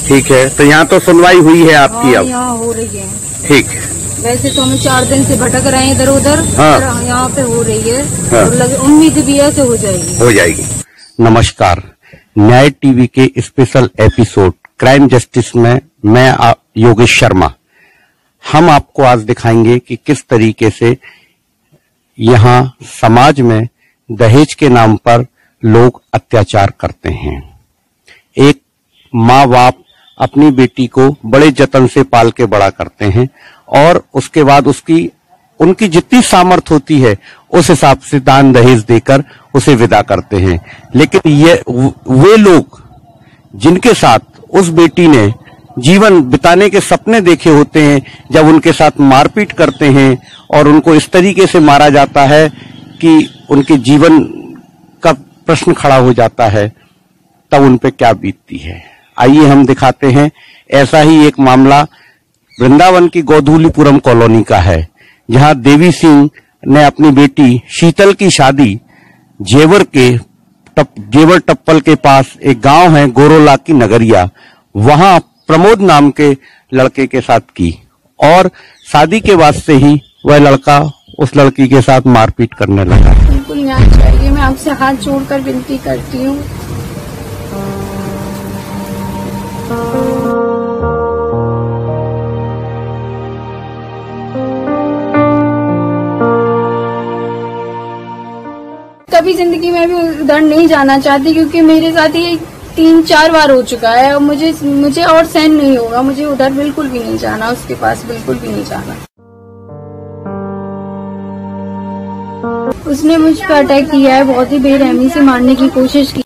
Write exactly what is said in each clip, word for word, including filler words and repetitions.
ठीक है, तो यहाँ तो सुनवाई हुई है आपकी? अब यहाँ हो रही है। ठीक। वैसे तो हम चार दिन से भटक रहे हैं इधर उधर। हाँ। यहाँ पे हो रही है। हाँ। और उम्मीद भी है हो जाएगी हो जाएगी। नमस्कार, न्याय टीवी के स्पेशल एपिसोड क्राइम जस्टिस में मैं योगेश शर्मा। हम आपको आज दिखाएंगे कि किस तरीके से यहाँ समाज में दहेज के नाम पर लोग अत्याचार करते हैं। एक माँ बाप अपनी बेटी को बड़े जतन से पाल के बड़ा करते हैं और उसके बाद उसकी उनकी जितनी सामर्थ्य होती है उस हिसाब से दान दहेज देकर उसे विदा करते हैं। लेकिन ये वे लोग जिनके साथ उस बेटी ने जीवन बिताने के सपने देखे होते हैं, जब उनके साथ मारपीट करते हैं और उनको इस तरीके से मारा जाता है कि उनके जीवन का प्रश्न खड़ा हो जाता है, तब उन पे क्या बीतती है। आइए हम दिखाते हैं। ऐसा ही एक मामला वृंदावन की गोधूलीपुरम कॉलोनी का है, जहां देवी सिंह ने अपनी बेटी शीतल की शादी जेवर के टप, जेवर टप्पल के पास एक गांव है गोरोला की नगरिया, वहां प्रमोद नाम के लड़के के साथ की और शादी के बाद से ही वह लड़का उस लड़की के साथ मारपीट करने लगा। बिल्कुल न्याय चाहिए। मैं आपसे हाथ जोड़कर विनती करती हूँ। कभी जिंदगी में भी उधर नहीं जाना चाहती, क्योंकि मेरे साथ ये तीन चार बार हो चुका है और मुझे मुझे और सहन नहीं होगा। मुझे उधर बिल्कुल भी नहीं जाना, उसके पास बिल्कुल भी नहीं जाना। उसने मुझ पर अटैक किया है, बहुत ही बेरहमी से मारने की कोशिश की।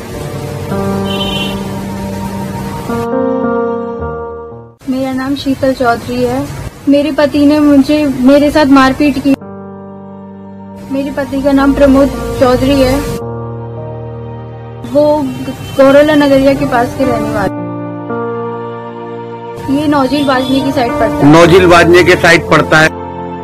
मेरा नाम शीतल चौधरी है। मेरे पति ने मुझे मेरे साथ मारपीट की। मेरे पति का नाम प्रमोद चौधरी है। वो गोरोला नगरिया के पास के रहने वाले। ये नौजील बाजने की साइड पड़ता है। नौजील बाजने के साइड पड़ता है।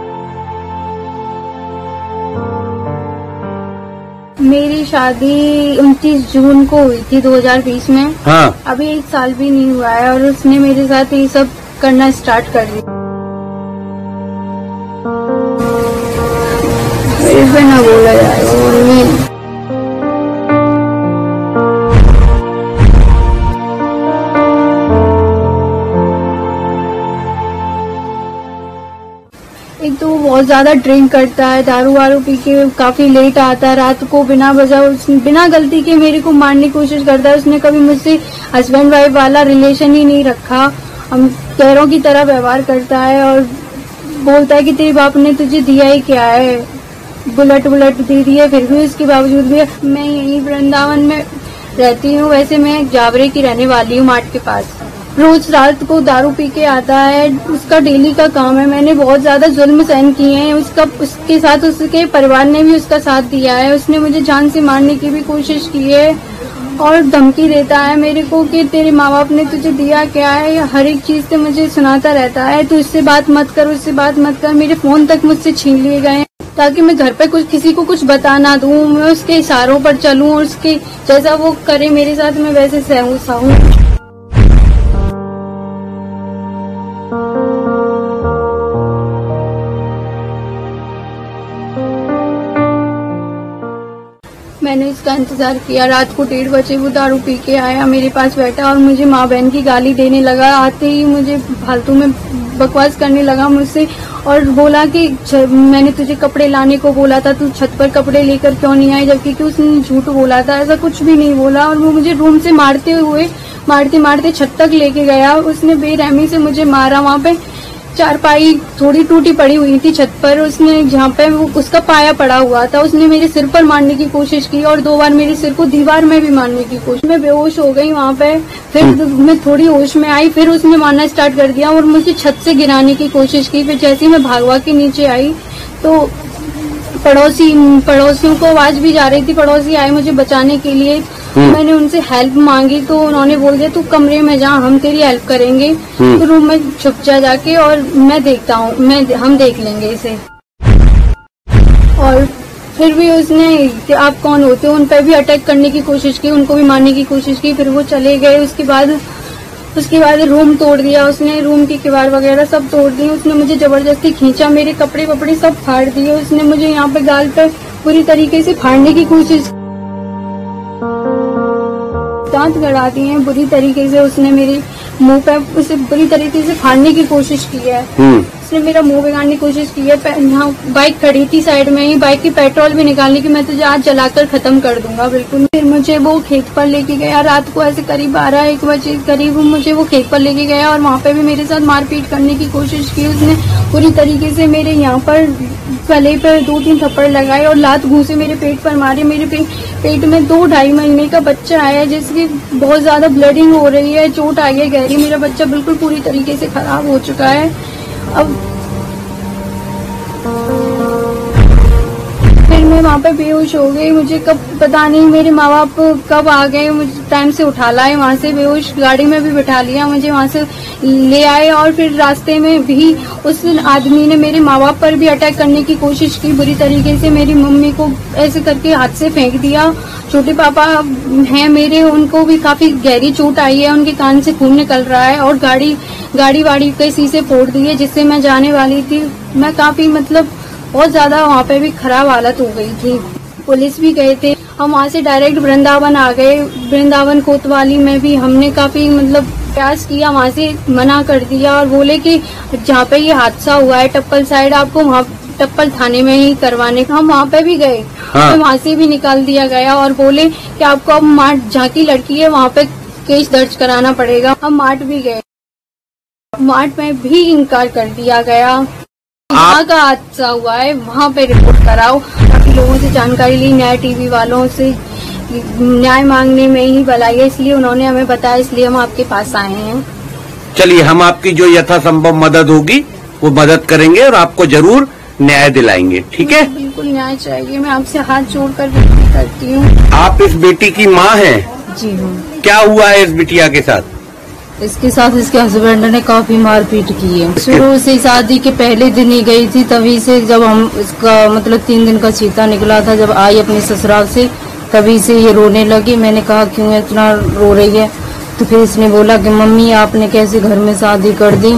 मेरी शादी उनतीस जून को हुई थी दो हज़ार बीस में। हाँ। अभी एक साल भी नहीं हुआ है और उसने मेरे साथ ये सब करना स्टार्ट कर दिया। इस पे ना बोला जाए। एक तो वो बहुत ज्यादा ड्रिंक करता है, दारू वारू पी के काफी लेट आता है रात को, बिना वजह बिना गलती के मेरे को मारने की कोशिश करता है। उसने कभी मुझसे हस्बैंड वाइफ वाला रिलेशन ही नहीं रखा। हम गैरों की तरह व्यवहार करता है और बोलता है कि तेरे बाप ने तुझे दिया ही क्या है, बुलेट बुलेट दे दी है। फिर भी उसके बावजूद भी मैं यहीं वृंदावन में रहती हूँ। वैसे मैं जावरे की रहने वाली हूँ, मार्ट के पास। रोज रात को दारू पी के आता है, उसका डेली का काम है। मैंने बहुत ज्यादा जुल्म सहन किए हैं उसका, उसके साथ उसके परिवार ने भी उसका साथ दिया है। उसने मुझे जान से मारने की भी कोशिश की है और धमकी देता है मेरे को कि तेरे माँ बाप ने तुझे दिया क्या है। हर एक चीज से मुझे सुनाता रहता है, तो इससे बात मत कर, उससे बात मत कर। मेरे फोन तक मुझसे छीन लिए गए ताकि मैं घर पे कुछ किसी को कुछ बता ना दूं। मैं उसके इशारों पर चलूं और उसके जैसा वो करे मेरे साथ मैं वैसे सहूं सहूं। मैंने इसका इंतजार किया। रात को डेढ़ बजे वो दारू पी के आया, मेरे पास बैठा और मुझे माँ बहन की गाली देने लगा। आते ही मुझे फालतू में बकवास करने लगा मुझसे और बोला कि मैंने तुझे कपड़े लाने को बोला था, तू छत पर कपड़े लेकर क्यों नहीं आई, जबकि कि उसने झूठ बोला था। ऐसा कुछ भी नहीं बोला और वो मुझे रूम से मारते हुए मारते मारते छत तक लेके गया। उसने बेरहमी से मुझे मारा। वहाँ पे चारपाई थोड़ी टूटी पड़ी हुई थी छत पर, उसने जहाँ पे वो उसका पाया पड़ा हुआ था, उसने मेरे सिर पर मारने की कोशिश की और दो बार मेरे सिर को दीवार में भी मारने की कोशिश। मैं बेहोश हो गई वहाँ पे। फिर मैं थोड़ी होश में आई, फिर उसने मारना स्टार्ट कर दिया और मुझे छत से गिराने की कोशिश की। फिर जैसे ही मैं भागवा के नीचे आई तो पड़ोसी पड़ोसियों को आवाज भी जा रही थी, पड़ोसी आए मुझे बचाने के लिए। मैंने उनसे हेल्प मांगी तो उन्होंने बोल दिया तू कमरे में जा, हम तेरी हेल्प करेंगे। तो रूम में छुप जा जाके और मैं देखता हूँ, मैं हम देख लेंगे इसे। और फिर भी उसने आप कौन होते हो उन पर भी अटैक करने की कोशिश की, उनको भी मारने की कोशिश की। फिर वो चले गए। उसके बाद उसके बाद रूम तोड़ दिया उसने, रूम की किवाड़ वगैरह सब तोड़ दी। उसने मुझे जबरदस्ती खींचा, मेरे कपड़े वपड़े सब फाड़ दिए। उसने मुझे यहाँ पे गाल पे पूरी तरीके से फाड़ने की कोशिश, दांत गड़ा दिए हैं बुरी तरीके से। उसने मेरे मुंह पे उसे बुरी तरीके से फाड़ने की कोशिश की है। उसने मेरा मुंह बिगाड़ने की कोशिश की है। यहाँ बाइक खड़ी थी साइड में ही, बाइक की पेट्रोल भी निकालने की, मैं तुझे आज जलाकर खत्म कर दूंगा बिल्कुल। फिर मुझे वो खेत पर लेके गया रात को, ऐसे करीब बारह एक बजे करीब मुझे वो खेत पर लेके गया और वहाँ पे भी मेरे साथ मारपीट करने की कोशिश की उसने पूरी तरीके से। मेरे यहाँ पर गले पर दो तीन थप्पड़ लगाए और लात घूसे मेरे पेट पर मारे। मेरे पे, पेट में दो ढाई महीने का बच्चा आया जिसकी बहुत ज्यादा ब्लीडिंग हो रही है, चोट आई है गहरी। मेरा बच्चा बिल्कुल पूरी तरीके से खराब हो चुका है। अब फिर मैं वहाँ पे बेहोश हो गई। मुझे कब पता नहीं मेरे माँ बाप कब आ गए, मुझे टाइम से उठा लाए वहाँ से, बेहोश गाड़ी में भी बिठा लिया, मुझे वहाँ से ले आए। और फिर रास्ते में भी उस आदमी ने मेरे माँ बाप पर भी अटैक करने की कोशिश की बुरी तरीके से। मेरी मम्मी को ऐसे करके हाथ से फेंक दिया। छोटे पापा हैं मेरे, उनको भी काफी गहरी चोट आई है, उनके कान से खून निकल रहा है। और गाड़ी गाड़ी वाड़ी के शीशे फोड़ दिए जिससे मैं जाने वाली थी। मैं काफी मतलब बहुत ज्यादा वहाँ पे भी खराब हालत हो गई थी। पुलिस भी गए थे, हम वहाँ से डायरेक्ट वृंदावन आ गए। वृंदावन कोतवाली में भी हमने काफी मतलब प्रयास किया, वहाँ से मना कर दिया और बोले कि जहाँ पे ये हादसा हुआ है टप्पल साइड, आपको वहाँ टप्पल थाने में ही करवाने का। हम वहाँ पे भी गए, हाँ। तो वहाँ से भी निकाल दिया गया और बोले कि आपको अब मार्ट जहाँ की लड़की है वहाँ पे केस दर्ज कराना पड़ेगा। हम मार्ट भी गए, मार्ट में भी इनकार कर दिया गया। जहाँ का हादसा हुआ है वहाँ पे रिपोर्ट कराओ। काफी लोगों से जानकारी ली, न्याय टीवी वालों से न्याय मांगने में ही बुलाया, इसलिए उन्होंने हमें बताया, इसलिए हम आपके पास आए हैं। चलिए, हम आपकी जो यथासंभव मदद होगी वो मदद करेंगे और आपको जरूर न्याय दिलाएंगे, ठीक है? बिल्कुल न्याय चाहिए, मैं आपसे हाथ जोड़कर विनती करती हूँ। आप इस बेटी की माँ हैं? जी हाँ। क्या हुआ है इस बिटिया के साथ? इसके साथ इसके हस्बैंड ने काफी मारपीट की है। शुरू से शादी के पहले दिन ही गई थी, तभी से जब हम इसका मतलब तीन दिन का चीता निकला था, जब आई अपने ससुराल से तभी से ये रोने लगी। मैंने कहा क्यों इतना रो रही है, तो फिर इसने बोला कि मम्मी आपने कैसे घर में शादी कर दी।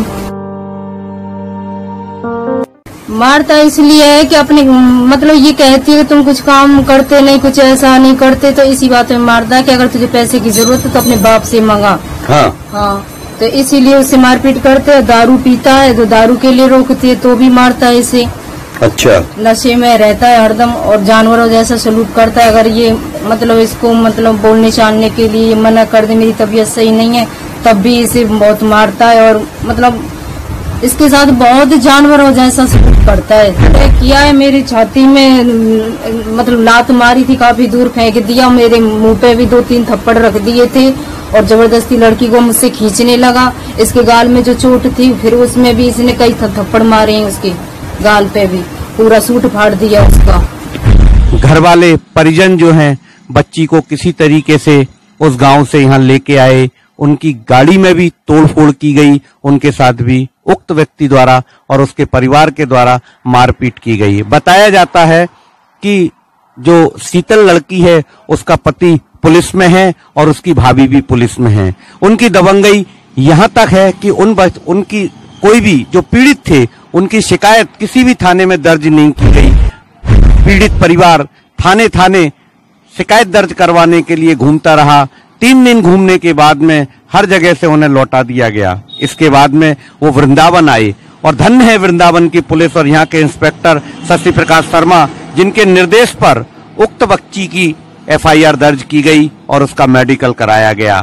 मारता इसलिए है कि अपने मतलब ये कहती है कि तुम कुछ काम करते नहीं, कुछ ऐसा नहीं करते, तो इसी बात में मारता है कि अगर तुझे पैसे की जरूरत है तो अपने बाप से मंगा। हाँ हाँ, तो इसीलिए उससे मारपीट करते हैं। दारू पीता है तो दारू के लिए रोकती है तो भी मारता है इसे। अच्छा। नशे में रहता है हरदम और जानवरों जैसा सलूक करता है। अगर ये मतलब इसको मतलब बोलने चालने के लिए मना कर दे मेरी तबीयत सही नहीं है तब भी इसे बहुत मारता है और मतलब इसके साथ बहुत जानवरों जैसा सलूक करता है। किया है मेरी छाती में मतलब लात मारी थी, काफी दूर फेंक दिया, मेरे मुंह पे भी दो तीन थप्पड़ रख दिए थे और जबरदस्ती लड़की को मुझसे खींचने लगा। इसके गाल में जो चोट थी फिर उसमें भी इसने कई थप्पड़ मारे हैं, उसके गाल पे भी पूरा सूट फाड़ दिया उसका। घर वाले परिजन जो हैं बच्ची को किसी तरीके से उस गांव से यहाँ लेके आए, उनकी गाड़ी में भी तोड़फोड़ की गई, उनके साथ भी उक्त व्यक्ति द्वारा और उसके परिवार के द्वारा मारपीट की गई। बताया जाता है कि जो शीतल लड़की है उसका पति पुलिस में है और उसकी भाभी भी पुलिस में है। उनकी दबंगई यहाँ तक है कि उन बच, उनकी कोई भी जो पीड़ित थे उनकी शिकायत किसी भी थाने में दर्ज नहीं की गई। पीड़ित परिवार थाने थाने शिकायत दर्ज करवाने के लिए घूमता रहा। तीन दिन घूमने के बाद में हर जगह से उन्हें लौटा दिया गया। इसके बाद में वो वृंदावन आए और धन्य है वृंदावन की पुलिस और यहाँ के इंस्पेक्टर शशि प्रकाश शर्मा, जिनके निर्देश पर उक्त बच्ची की एफ आई आर दर्ज की गई और उसका मेडिकल कराया गया।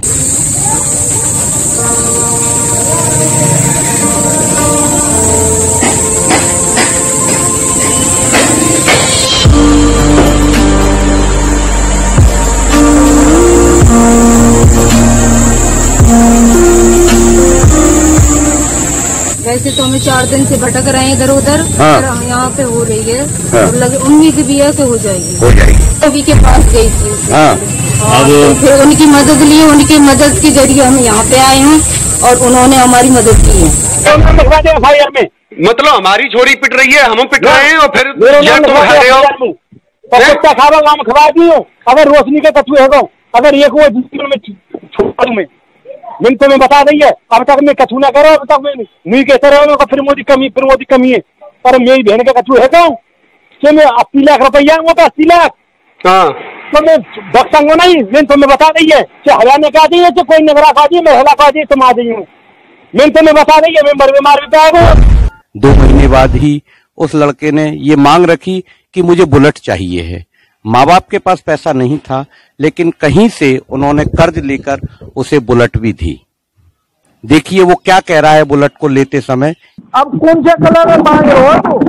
वैसे तो हमें चार दिन से भटक रहे हैं इधर उधर, हाँ। और हम यहाँ पे हो रही है, हाँ। और लगे उम्मीद भी है कि हो जाएगी हो जाएगी सभी के पास गई थी। हाँ। हाँ, तो फिर उनकी मदद ली, उनकी मदद के जरिए हम यहाँ पे आए हैं और उन्होंने हमारी मदद की है। में मतलब हमारी छोरी पिट रही है, हम पिट रहे हैं और फिर तुम खा रहे हो। खबा दी हो अगर रोशनी के कछुए हो, अगर एक वो जीवन में छोड़ में मैंने तुम्हें बता दी है, अब तक मैं कछु ना करो, अब तक मैं नहीं कहते रहो फिर मोदी कमी फिर मोदी कमी है, पर मेरी बहन का कछु है कहूँ कि मैं अस्सी लाख रुपया वो तो अस्सी लाख हाँ तो मैं बख्शूंगा नहीं। मैंने तुम्हें बता दी है कि हजार ने कहा दी है, कोई नगरा खा दी, मैं हला खा दी, तुम आ दी हूँ। मैंने तुम्हें बता दी है, मैं मर बीमार भी पाएगा। दो महीने बाद ही उस लड़के ने ये मांग रखी कि मुझे बुलेट चाहिए है। माँ बाप के पास पैसा नहीं था, लेकिन कहीं से उन्होंने कर्ज लेकर उसे बुलेट भी दी। देखिए वो क्या कह रहा है बुलेट को लेते समय। अब कौन से कलर में मांग रहे हो?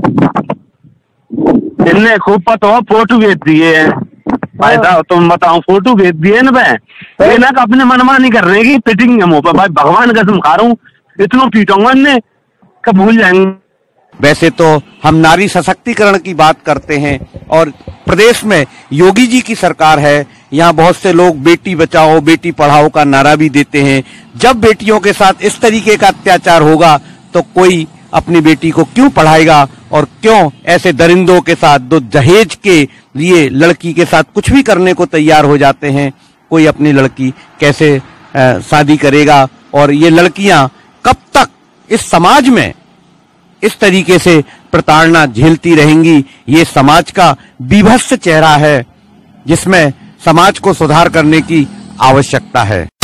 इनने खूब पता हो फोटो भेज दिए है भाई साहब, तुम बताओ फोटो भेज दिए ना भाई, ना अपने मनमानी कर रहे की पिटिंग है मुँह पर भाई, भगवान कसम खा रहा हूँ इतना पीटूंगा इनने कब भूल जाएंगे। वैसे तो हम नारी सशक्तिकरण की बात करते हैं और प्रदेश में योगी जी की सरकार है, यहाँ बहुत से लोग बेटी बचाओ बेटी पढ़ाओ का नारा भी देते हैं। जब बेटियों के साथ इस तरीके का अत्याचार होगा तो कोई अपनी बेटी को क्यों पढ़ाएगा और क्यों ऐसे दरिंदों के साथ दो दहेज के लिए लड़की के साथ कुछ भी करने को तैयार हो जाते हैं। कोई अपनी लड़की कैसे आ, शादी करेगा और ये लड़कियां कब तक इस समाज में इस तरीके से प्रताड़ना झेलती रहेंगी। ये समाज का बीभत्स चेहरा है जिसमें समाज को सुधार करने की आवश्यकता है।